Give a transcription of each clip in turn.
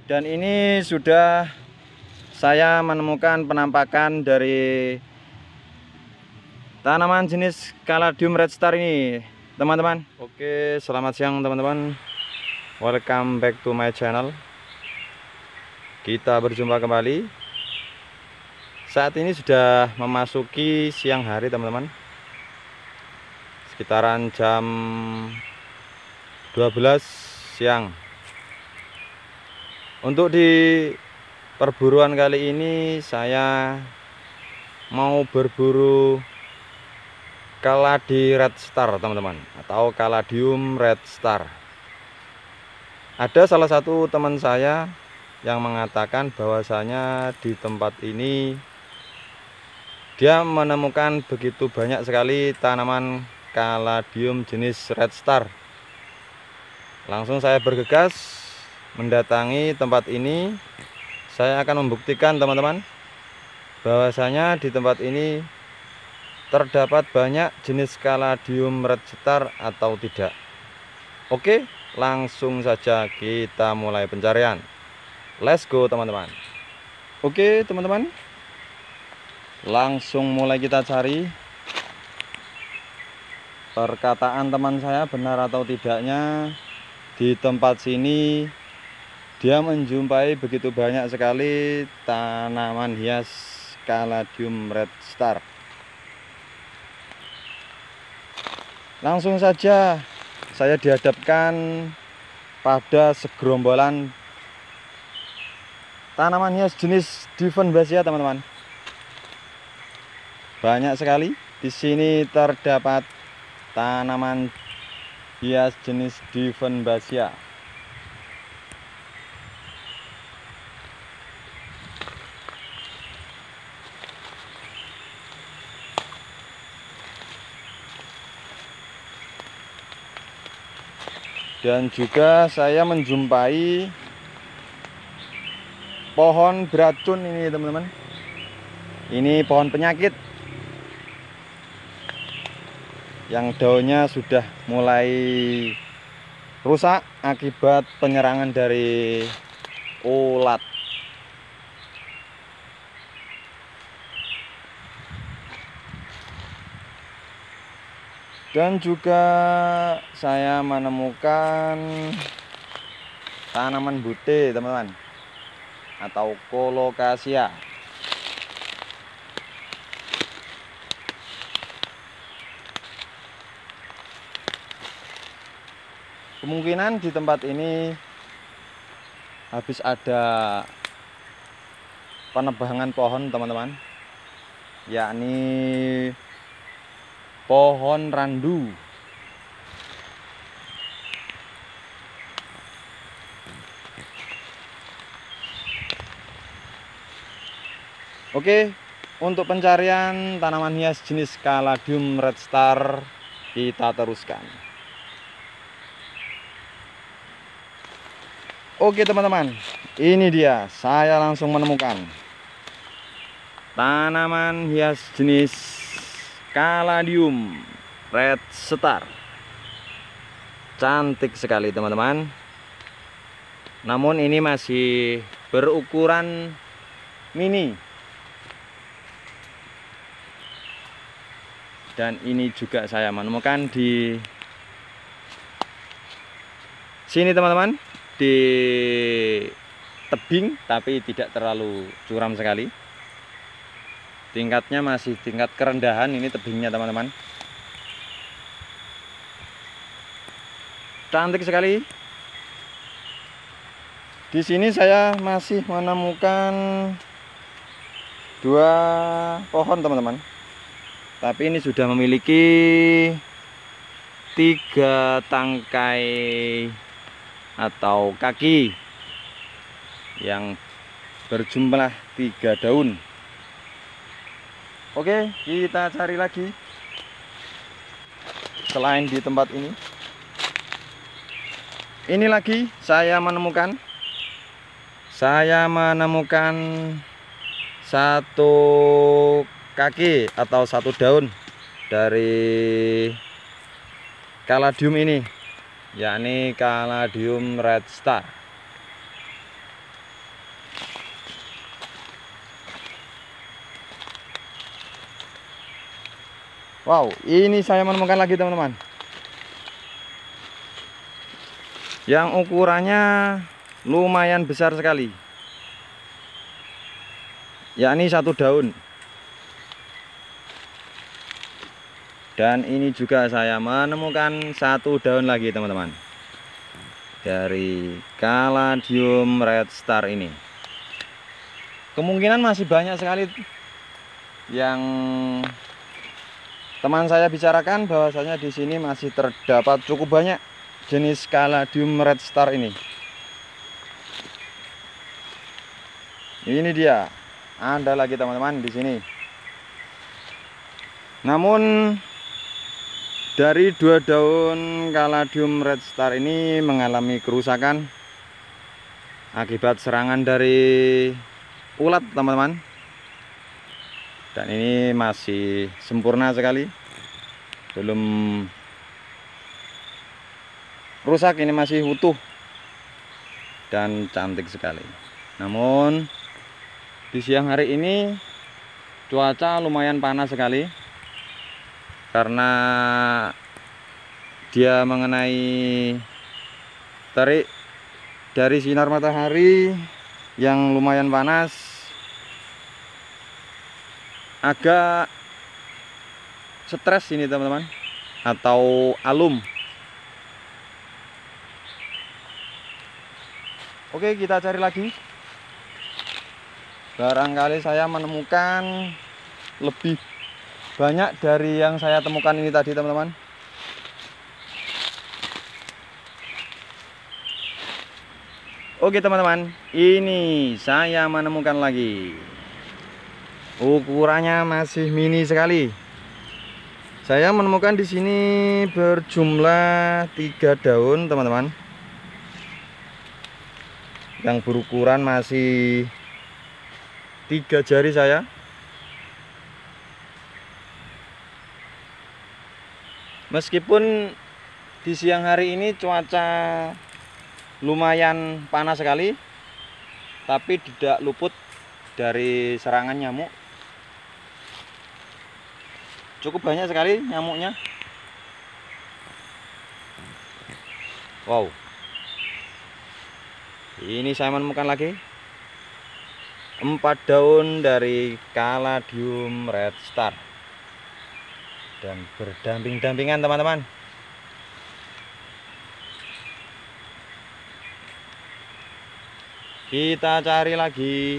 Dan ini sudah saya menemukan penampakan dari tanaman jenis Caladium Red Star ini, teman-teman. Oke, selamat siang teman-teman. Welcome back to my channel. Kita berjumpa kembali. Saat ini sudah memasuki siang hari, teman-teman. Sekitaran jam 12 siang. Untuk di perburuan kali ini saya mau berburu Caladi Red Star, teman-teman, atau Caladium Red Star. Ada salah satu teman saya yang mengatakan bahwasanya di tempat ini dia menemukan begitu banyak sekali tanaman Caladium jenis Red Star. Langsung saya bergegas mendatangi tempat ini. Saya akan membuktikan, teman-teman, bahwasanya di tempat ini terdapat banyak jenis Caladium Red Star atau tidak. Oke, langsung saja kita mulai pencarian. Let's go, teman-teman. Oke, teman-teman, langsung mulai kita cari. Perkataan teman saya benar atau tidaknya, di tempat sini dia menjumpai begitu banyak sekali tanaman hias Caladium Red Star. Langsung saja saya dihadapkan pada segerombolan tanaman hias jenis Dieffenbasia, teman-teman. Banyak sekali. Di sini terdapat tanaman hias jenis Dieffenbasia. Dan juga saya menjumpai pohon beracun ini, teman-teman. Ini pohon penyakit yang daunnya sudah mulai rusak akibat penyerangan dari ulat. Dan juga saya menemukan tanaman bute, teman-teman, atau Colocasia. Kemungkinan di tempat ini habis ada penebangan pohon, teman-teman, yakni pohon randu. Oke, untuk pencarian tanaman hias jenis Caladium Red Star kita teruskan. Oke, teman-teman, ini dia, saya langsung menemukan tanaman hias jenis Caladium Red Star. Cantik sekali, teman-teman. Namun ini masih berukuran mini. Dan ini juga saya menemukan di sini, teman-teman, di tebing, tapi tidak terlalu curam sekali. Tingkatnya masih tingkat kerendahan ini tebingnya, teman-teman. Cantik sekali. Di sini saya masih menemukan dua pohon, teman-teman. Tapi ini sudah memiliki 3 tangkai atau kaki yang berjumlah 3 daun. Oke, kita cari lagi selain di tempat ini. Ini lagi saya menemukan satu kaki atau satu daun dari Caladium ini, yakni Caladium Red Star. Wow, ini saya menemukan lagi teman-teman, yang ukurannya lumayan besar sekali, yakni 1 daun. Dan ini juga saya menemukan 1 daun lagi teman-teman, dari Caladium Red Star ini. Kemungkinan masih banyak sekali yang teman saya bicarakan, bahwasanya di sini masih terdapat cukup banyak jenis Caladium Red Star ini. Ini dia, ada lagi teman-teman di sini. Namun dari 2 daun Caladium Red Star ini mengalami kerusakan akibat serangan dari ulat teman-teman. Dan ini masih sempurna sekali, belum rusak, ini masih utuh dan cantik sekali. Namun di siang hari ini cuaca lumayan panas sekali, karena dia mengenai terik dari sinar matahari yang lumayan panas, agak stres ini teman-teman, atau alum. Oke, kita cari lagi. Barangkali saya menemukan lebih banyak dari yang saya temukan ini tadi teman-teman. Oke teman-teman, ini saya menemukan lagi. Ukurannya masih mini sekali. Saya menemukan di sini berjumlah 3 daun teman-teman, yang berukuran masih 3 jari saya. Meskipun di siang hari ini cuaca lumayan panas sekali, tapi tidak luput dari serangan nyamuk. Cukup banyak sekali nyamuknya. Wow, ini saya menemukan lagi 4 daun dari Caladium Red Star, dan berdamping-dampingan teman-teman. Kita cari lagi.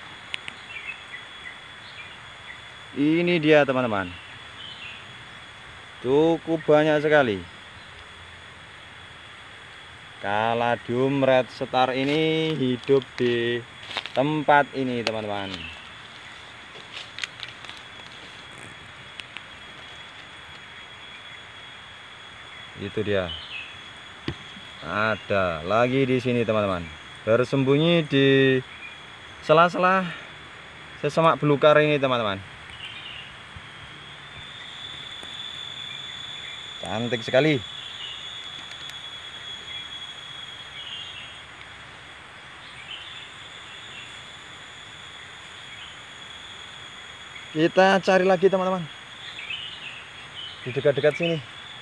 Ini dia teman-teman, cukup banyak sekali Caladium Red Star ini hidup di tempat ini teman-teman. Itu dia, ada lagi di sini teman-teman, bersembunyi di sela-sela sesemak belukar ini teman-teman. Cantik sekali. Kita cari lagi teman-teman, di dekat-dekat sini.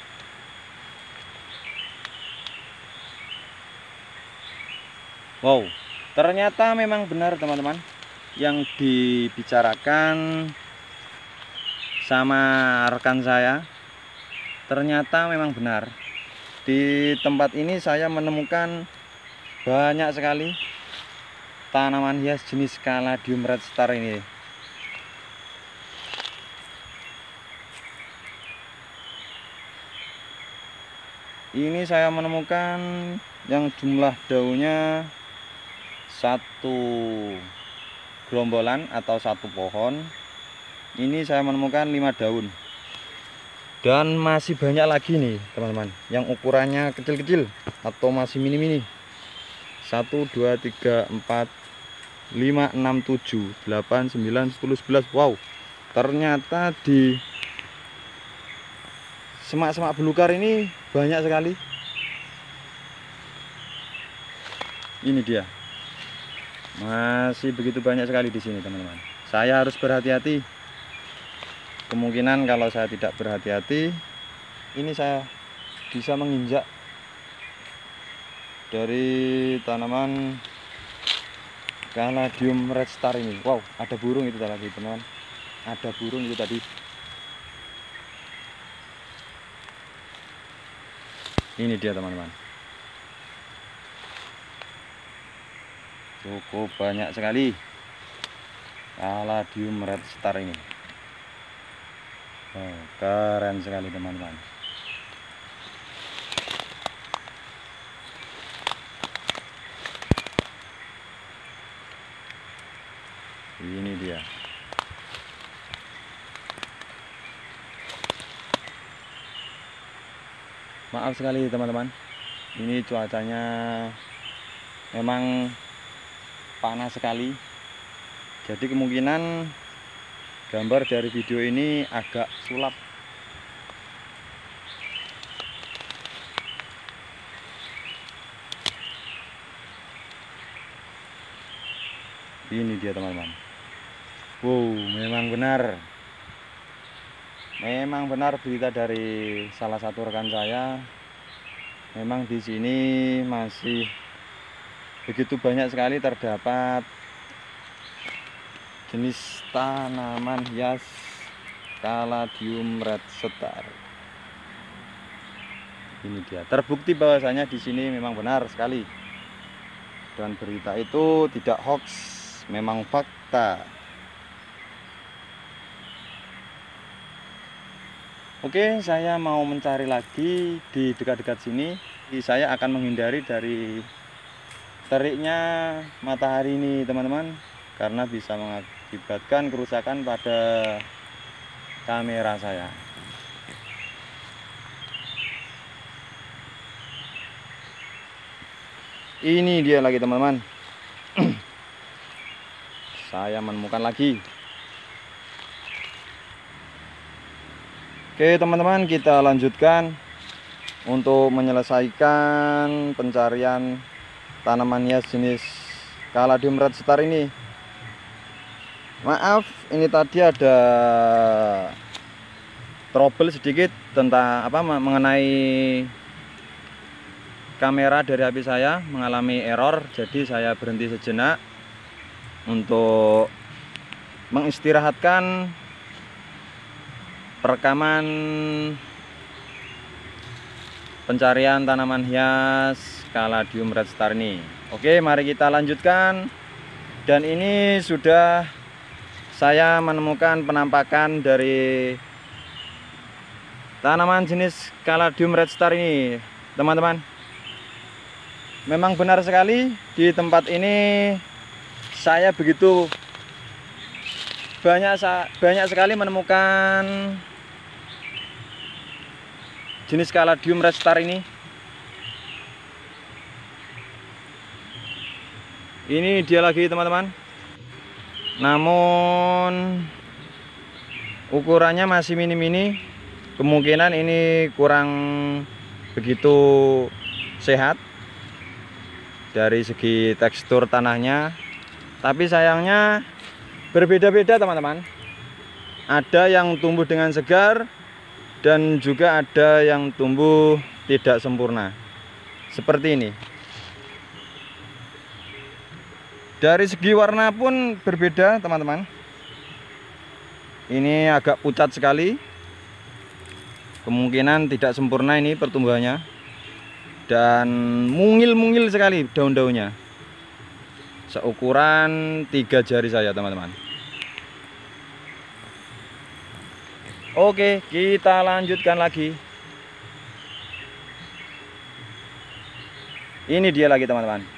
Wow, ternyata memang benar teman-teman yang dibicarakan sama rekan saya. Ternyata memang benar, di tempat ini saya menemukan banyak sekali tanaman hias jenis Caladium Red Star ini. Ini saya menemukan yang jumlah daunnya 1 gerombolan atau 1 pohon. Ini saya menemukan 5 daun. Dan masih banyak lagi nih teman-teman, yang ukurannya kecil-kecil atau masih mini-mini. 1, 2, 3, 4, 5, 6, 7, 8, 9, 10, 11. Wow, ternyata di semak-semak belukar ini banyak sekali. Ini dia, masih begitu banyak sekali di sini teman-teman. Saya harus berhati-hati kemungkinan kalau saya tidak berhati-hati, ini saya bisa menginjak dari tanaman Caladium Red Star ini. Wow, ada burung itu tadi teman-teman. Ada burung itu tadi. Ini dia teman-teman. Cukup banyak sekali Caladium Red Star ini. Oh, keren sekali teman-teman. Ini dia. Maaf sekali teman-teman, ini cuacanya memang panas sekali. Jadi kemungkinan gambar dari video ini agak sulap. Ini dia teman-teman. Wow, memang benar berita dari salah satu rekan saya. Memang di sini masih begitu banyak sekali terdapat jenis tanaman hias Caladium Red Star. Ini dia. Terbukti bahwasanya di sini memang benar sekali. Dan berita itu tidak hoax, memang fakta. Oke, saya mau mencari lagi di dekat-dekat sini. Saya akan menghindari dari teriknya matahari ini teman-teman, karena bisa mengakibatkan kerusakan pada kamera saya. Ini dia lagi teman-teman. Saya menemukan lagi. Oke teman-teman, kita lanjutkan untuk menyelesaikan pencarian tanaman hias jenis Caladium Red Star ini. Maaf, ini tadi ada trouble sedikit tentang mengenai kamera dari HP saya mengalami error. Jadi saya berhenti sejenak untuk mengistirahatkan perekaman pencarian tanaman hias Caladium Red Star ini. Oke, mari kita lanjutkan. Dan ini sudah saya menemukan penampakan dari tanaman jenis Caladium Red Star ini, teman-teman. Memang benar sekali, di tempat ini saya begitu banyak sekali menemukan jenis Caladium Red Star ini. Ini dia lagi teman-teman. Namun ukurannya masih mini-mini. Kemungkinan ini kurang begitu sehat dari segi tekstur tanahnya. Tapi sayangnya berbeda-beda teman-teman. Ada yang tumbuh dengan segar dan juga ada yang tumbuh tidak sempurna. Seperti ini. Dari segi warna pun berbeda teman-teman. Ini agak pucat sekali. Kemungkinan tidak sempurna ini pertumbuhannya. Dan mungil-mungil sekali daun-daunnya. Seukuran 3 jari saya teman-teman. Oke, kita lanjutkan lagi. Ini dia lagi teman-teman.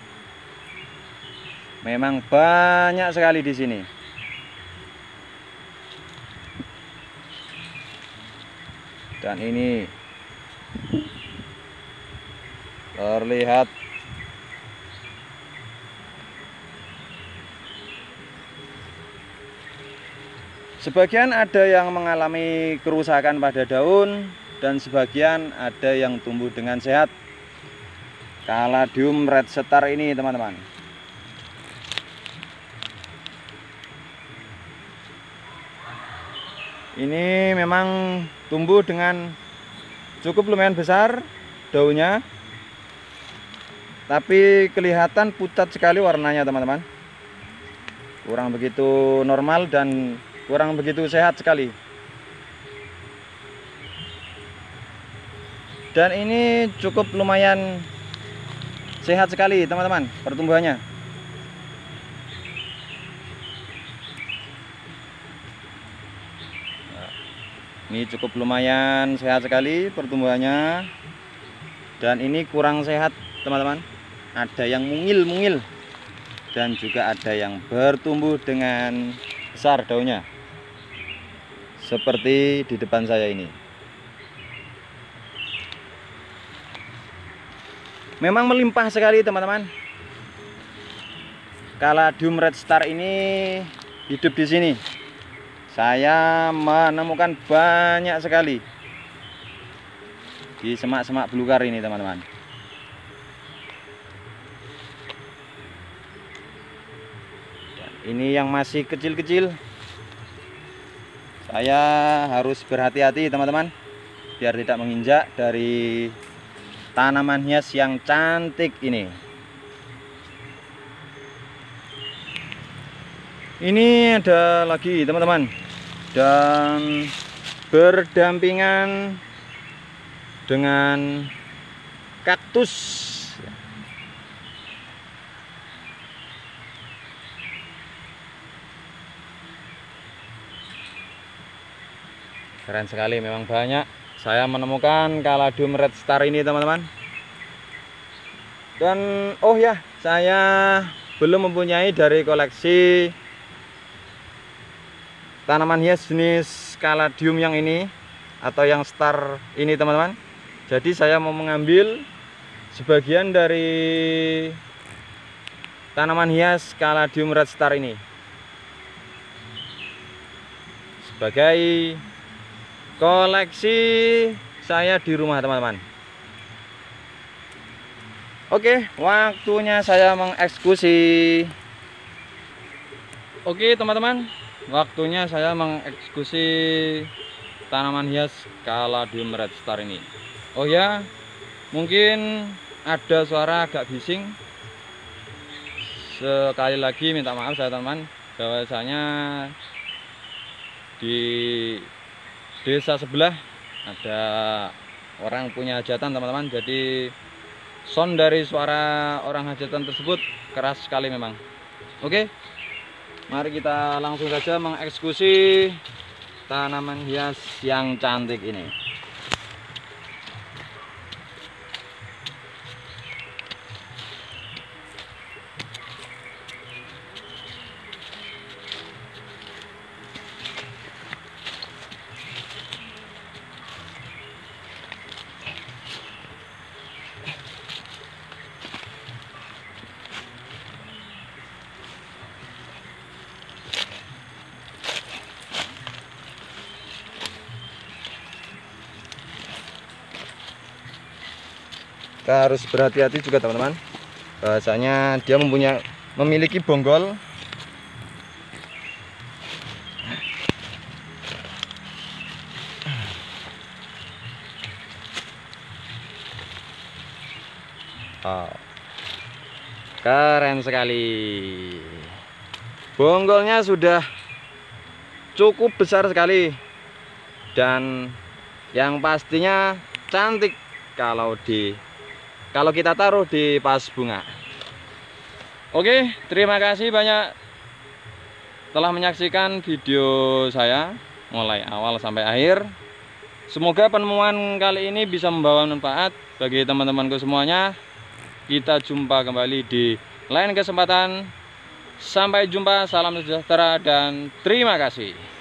Memang banyak sekali di sini. Dan ini terlihat sebagian ada yang mengalami kerusakan pada daun dan sebagian ada yang tumbuh dengan sehat. Caladium Red Star ini teman-teman. Ini memang tumbuh dengan cukup lumayan besar daunnya, tapi kelihatan pucat sekali warnanya teman-teman. Kurang begitu normal dan kurang begitu sehat sekali. Dan ini cukup lumayan sehat sekali teman-teman pertumbuhannya. Ini cukup lumayan sehat sekali pertumbuhannya. Dan ini kurang sehat teman-teman. Ada yang mungil-mungil dan juga ada yang bertumbuh dengan besar daunnya, seperti di depan saya ini. Memang melimpah sekali teman-teman. Caladium Red Star ini hidup di sini. Saya menemukan banyak sekali di semak-semak belukar ini teman-teman. Ini yang masih kecil-kecil. Saya harus berhati-hati teman-teman, biar tidak menginjak dari tanaman hias yang cantik ini. Ini ada lagi teman-teman, dan berdampingan dengan kaktus. Keren sekali, memang banyak saya menemukan Caladium Red Star ini teman-teman. Dan oh ya, saya belum mempunyai dari koleksi tanaman hias jenis Caladium yang ini atau yang star ini teman-teman. Jadi saya mau mengambil sebagian dari tanaman hias Caladium Red Star ini sebagai koleksi saya di rumah teman-teman. Oke, waktunya saya mengeksekusi. Oke teman-teman, waktunya saya mengeksekusi tanaman hias Caladium Red Star ini. Oh ya, mungkin ada suara agak bising. Sekali lagi minta maaf saya teman-teman, bahwasanya di desa sebelah ada orang punya hajatan teman-teman. Jadi sound dari suara orang hajatan tersebut keras sekali memang. Oke, mari kita langsung saja mengeksekusi tanaman hias yang cantik ini. Kita harus berhati-hati juga teman-teman, bahwasanya dia memiliki bonggol. Oh, keren sekali. Bonggolnya sudah cukup besar sekali, dan yang pastinya cantik kalau kita taruh di vas bunga. Oke, terima kasih banyak telah menyaksikan video saya mulai awal sampai akhir. Semoga penemuan kali ini bisa membawa manfaat bagi teman-temanku semuanya. Kita jumpa kembali di lain kesempatan. Sampai jumpa, salam sejahtera dan terima kasih.